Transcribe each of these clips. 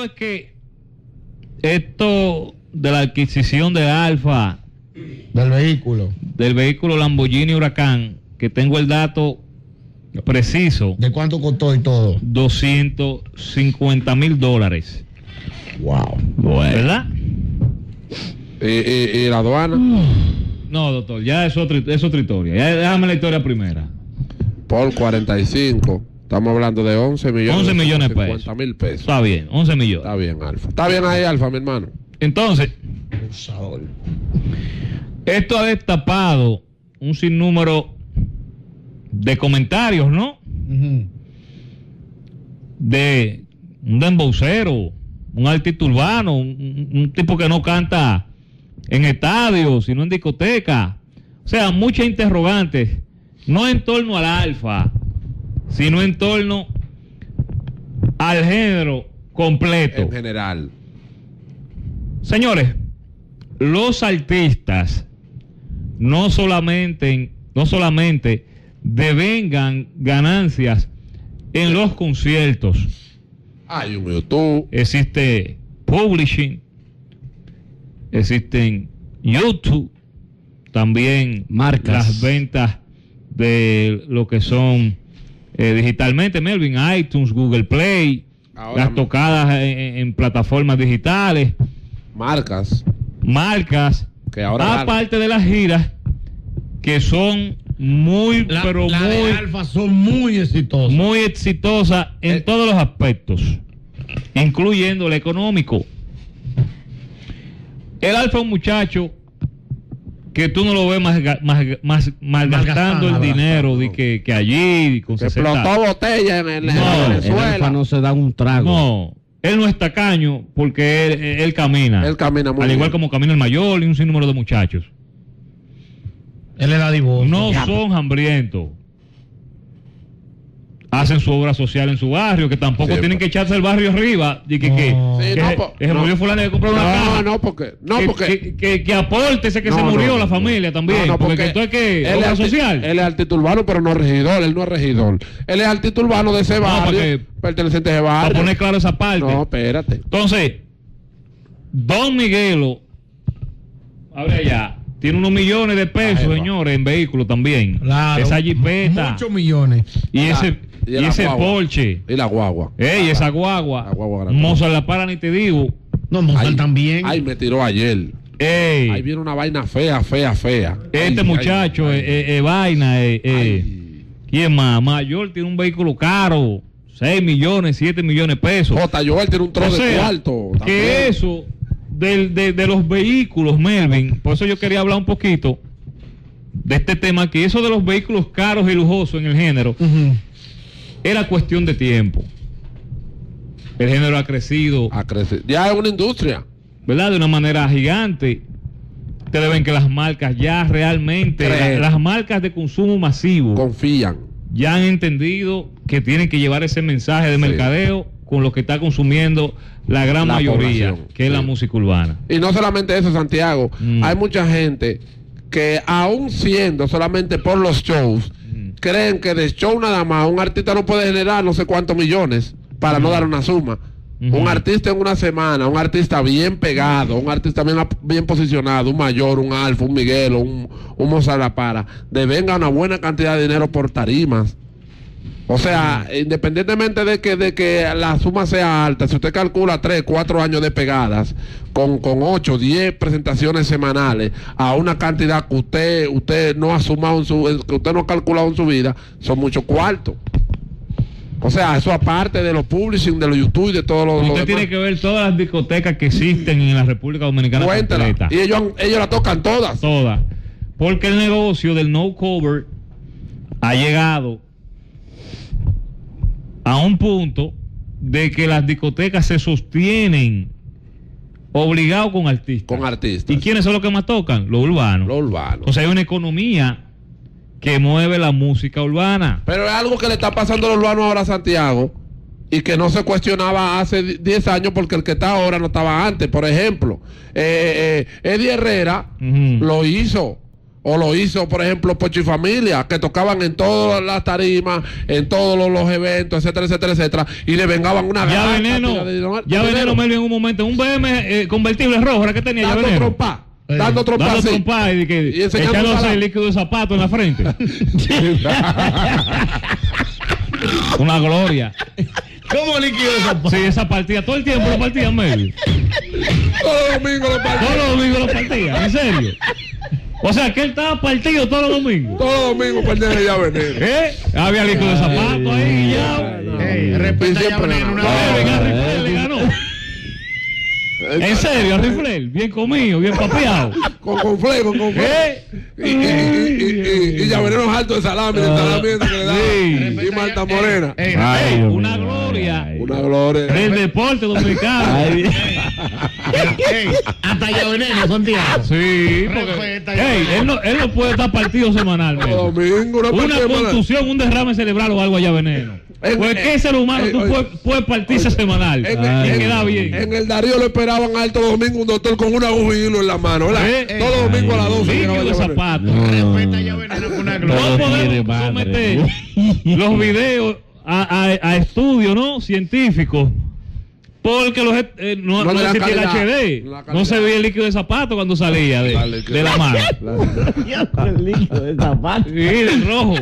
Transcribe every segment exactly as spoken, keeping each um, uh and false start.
sabes que esto de la adquisición de Alfa, del vehículo, del vehículo Lamborghini Huracán, que tengo el dato preciso. ¿De cuánto costó y todo? doscientos cincuenta mil dólares. Wow. Bueno. ¿Verdad? ¿Y, y, y la aduana? No, doctor, ya es otra, es otra historia. Ya déjame la historia primera. Por cuarenta y cinco. Estamos hablando de once millones. once millones de pesos. cincuenta mil pesos. Está bien, once millones. Está bien, Alfa. Está bien ahí, Alfa, mi hermano. Entonces, esto ha destapado un sinnúmero de comentarios, ¿no? Uh-huh. De un dembocero, un artista urbano, un, un tipo que no canta en estadios, sino en discoteca. O sea, muchas interrogantes, no en torno al Alfa, sino en torno al género completo. En general. Señores, los artistas no solamente, no solamente devengan ganancias en los conciertos. Hay un YouTube. Existe publishing, existen YouTube, también marcas, las ventas de lo que son eh, digitalmente, Melvin, iTunes, Google Play, ahora, las tocadas en, en plataformas digitales, marcas, marcas, que ahora aparte de las giras que son muy, la, pero la muy, de Alfa son muy exitosas, muy exitosas en eh, todos los aspectos, incluyendo el económico. El Alfa es un muchacho que tú no lo ves más, más, más malgastando el dinero de que, que allí con que explotó botella en, el, no, en Venezuela. El Alfa no se da un trago. No, él no es tacaño porque él, él camina. Él camina muy al igual bien. como camina el mayor y un sinnúmero de muchachos. Él es dadivoso. No son hambrientos. Hacen su obra social en su barrio, que tampoco sí, tienen que echarse el barrio arriba. Y que, no. que, sí, que no, se, po, que se no. murió fulano y compró una no, caja. No, porque, no, que, porque que, que, que aporte ese que no, se murió no, la familia no. también. No, no, porque, porque esto es que él obra es social. Él es artista urbano, pero no es regidor. Él no es regidor. Él es artista urbano de ese no, barrio, porque, perteneciente a ese barrio. Para poner claro esa parte. No, espérate. Entonces, Don Miguelo, abre allá. Tiene unos millones de pesos, Ay, señores, en vehículos también. Claro, esa jipeta. Muchos millones. Y ah, ese, y, y ese Porsche. Y la guagua. Ey, esa guagua. La guagua Mozart la para ni te digo. No, Mozart también. Ay, me tiró ayer. Ey. Ahí viene una vaina fea, fea, fea. Este ay, muchacho, ay, eh, eh, eh, vaina, eh, eh. ¿Quién más? Mayor tiene un vehículo caro. seis millones, siete millones de pesos. J. Joel tiene un trozo o sea, de cuarto. Que también. eso, de, de, de los vehículos, Melvin, por eso yo quería hablar un poquito de este tema, que eso de los vehículos caros y lujosos en el género, uh-huh. era cuestión de tiempo. El género ha crecido. Ha crecido. Ya es una industria. ¿Verdad? De una manera gigante. Ustedes ven que las marcas ya realmente, la, las marcas de consumo masivo, confían. Ya han entendido que tienen que llevar ese mensaje de sí. mercadeo con lo que está consumiendo la gran la mayoría, población. que es sí. la música urbana. Y no solamente eso, Santiago. Mm. Hay mucha gente que aún siendo solamente por los shows, mm. creen que de show nada más un artista no puede generar no sé cuántos millones para mm. no dar una suma. Mm-hmm. Un artista en una semana, un artista bien pegado, un artista bien, bien posicionado, un Mayor, un Alfa, un Miguel, un, un Mozart La Para, devenga una buena cantidad de dinero por tarimas. O sea, mm. independientemente de que, de que la suma sea alta, si usted calcula tres, cuatro años de pegadas, con, con ocho, diez presentaciones semanales, a una cantidad que usted, usted no ha sumado en su, que usted no ha calculado en su vida, son muchos cuartos. O sea, eso aparte de los publishing, de los YouTube y de todos los... Usted tiene que ver todas las discotecas que existen en la República Dominicana. Cuéntala. Y ellos, ellos la tocan todas. Todas. Porque el negocio del no cover ha llegado a un punto de que las discotecas se sostienen obligados con artistas. Con artistas. ¿Y quiénes son los que más tocan? Los urbanos. Los urbanos. O sea, hay una economía que mueve la música urbana. Pero es algo que le está pasando a los urbanos ahora a Santiago y que no se cuestionaba hace diez años porque el que está ahora no estaba antes. Por ejemplo, eh, eh, Eddie Herrera uh-huh. lo hizo. O lo hizo, por ejemplo, Pocho y Familia, que tocaban en todas las tarimas, en todos los, los eventos, etcétera, etcétera, etcétera, y le vengaban una Ya gran Veneno, cantidad de dinero. ya Veneno Melvin en un momento, un B M eh, convertible rojo, ¿era que tenía ya dando Veneno? trompa, dando trompa, Dando así. trompa y, que, Y enseñando echándose salado. el líquido de zapato en la frente. Una gloria. ¿Cómo líquido de zapato? Sí, esa partida, todo el tiempo lo partía Melvin. Todos los domingos lo Todos partían. los domingos lo partía, en serio. O sea, que él estaba partido todos los domingos. Todos los domingos perdían ya Veneno. ¿Eh? Había líquido de zapato ahí, ya. Ey, Y respeta ya siempre Veneno una ganaba. Melvin a vez. Rifle le ganó. En serio, a Rifle, bien comido, bien papeado. Con confle, con confle. ¿Eh? Y, y, y, y, y, y ya Veneno es alto de salami, de salami ese que le da. Sí. Y Marta Morena. Ey, Ey, ey, una gloria Una gloria. del deporte dominicano. ey, hasta ya Veneno, Santiago. Sí, Respeta porque ya. ey, él, no, él no puede estar partido semanalmente. Todos los domingos, una Una partida semanal. contusión, un derrame cerebral o algo allá veneno. En- Pues en- qué ser humano en- tú oye, puedes, puedes partirse semanal En, y en- queda bien. en el Darío lo esperaban alto domingo un doctor con una aguja y hilo en la mano, ¿verdad? Eh, Todos los domingos a las doce. Líquido llegaba de ya Veneno. zapatos. Respeta ya Veneno con una No gloria. podemos someter los videos a, a, a estudios, ¿no? Científicos. Porque los, eh, no, No no le dan existía el calidad. H D. La calidad. No se veía el líquido de zapato cuando salía de, La líquido. de la mano. El líquido de zapato. Sí, el rojo.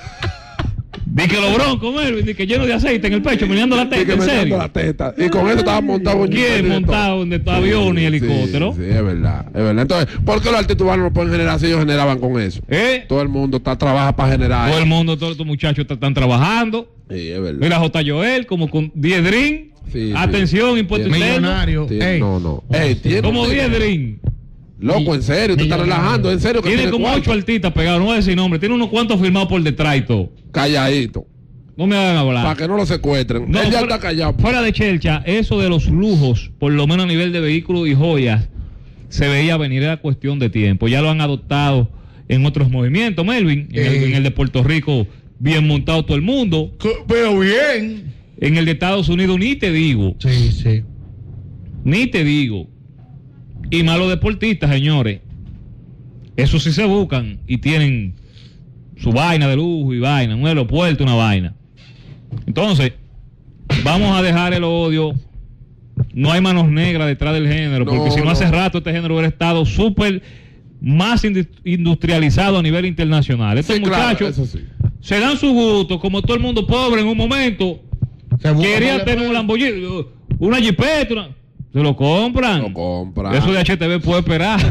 Di que los broncos, Melvin, di que lleno de aceite en el pecho, meneando la Y teta, que en meneando serio. la teta. Y con eso estaba montado en ¿Quién montado en de avión y helicóptero? Sí, sí, es verdad, es verdad. Entonces, ¿por qué los artistas urbanos no pueden generar si ellos generaban con eso? ¿Eh? Todo el mundo está trabaja para generar. Todo el mundo, todos estos muchachos t- están trabajando. Sí, es verdad. Mira, J. Joel, como con diez drink. Sí, sí. Atención, impuesto Tiene- interno. Millonario. Tiene- Ey. no, no. Ey, tiene Como un- diez drink. Loco, en serio, tú estás Millonario. relajando, en serio. Que Tiene como cuarto. ocho artistas pegados, no voy a decir nombre. Tiene unos cuantos firmados por detrás y todo. Calladito. No me hagan hablar. Para que no lo secuestren. No, Él ya fuera, está callado. fuera de Chelcha, eso de los lujos, por lo menos a nivel de vehículos y joyas, se veía venir, era cuestión de tiempo. Ya lo han adoptado en otros movimientos, Melvin. En, el, Eh. en el de Puerto Rico, bien montado todo el mundo. Pero bien. En el de Estados Unidos, ni te digo, Sí, sí. ni te digo. Y malos deportistas, señores. Eso sí se buscan y tienen su vaina de lujo y vaina, un aeropuerto, una vaina. Entonces, vamos a dejar el odio. No hay manos negras detrás del género, No, porque si no, no. hace rato este género hubiera estado súper más indu- industrializado a nivel internacional. Estos Sí, claro, muchachos eso sí. se dan su gusto, como todo el mundo pobre en un momento. Se busca Quería más tener de- un Lamborghini, una Jeepeta, una- se lo compran. Lo compran. Eso de H T V puede esperar.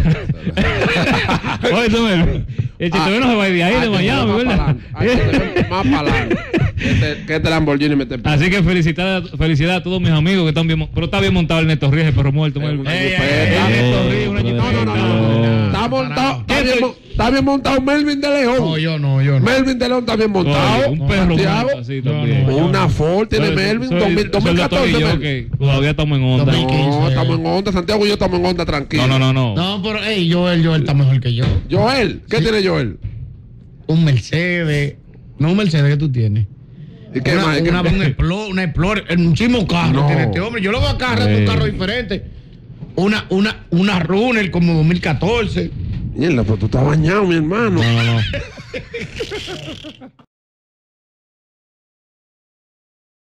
Oye, tú, Melvin, el H T V no se va a ir de ahí, de H T V Miami, más ¿verdad? pa'lante. H T V más para adelante. Que este, que este Lamborghini me esté Así que felicidades felicidad a todos mis amigos que están bien, mon- pero está bien montado el Neto Ríos, el perro muerto, Melvin. una Ey, jipeta. ey, ey, Neto Ríos, una No, no, no, no. jipeta. Está montado, está ¿Qué bien, estoy- mo- está bien montado Melvin de León. No, yo no, yo no. Melvin de León está bien montado. Oye, un perro Santiago. muerto así No, también. no, Una Ford tiene Soy- Melvin, soy- dos mil- dos mil catorce. soy el doctor y yo Melvin. que todavía estamos en onda. dos mil quince. No, estamos en onda. Santiago y yo estamos en onda tranquilo. No, no, no, no. No, pero, ey, Joel, Joel está mejor que yo. Joel, ¿qué Sí. tiene Joel? Un Mercedes. No un Mercedes que tú tienes. ¿Y qué una, más? Una, ¿Qué- un Explorer, una Explorer, un chismo carro No. tiene este hombre. Yo lo veo acá, Sí. un carro diferente. Una, una, una Runner como dos mil catorce. Mierda, pero tú estás bañado, mi hermano. No, no, no.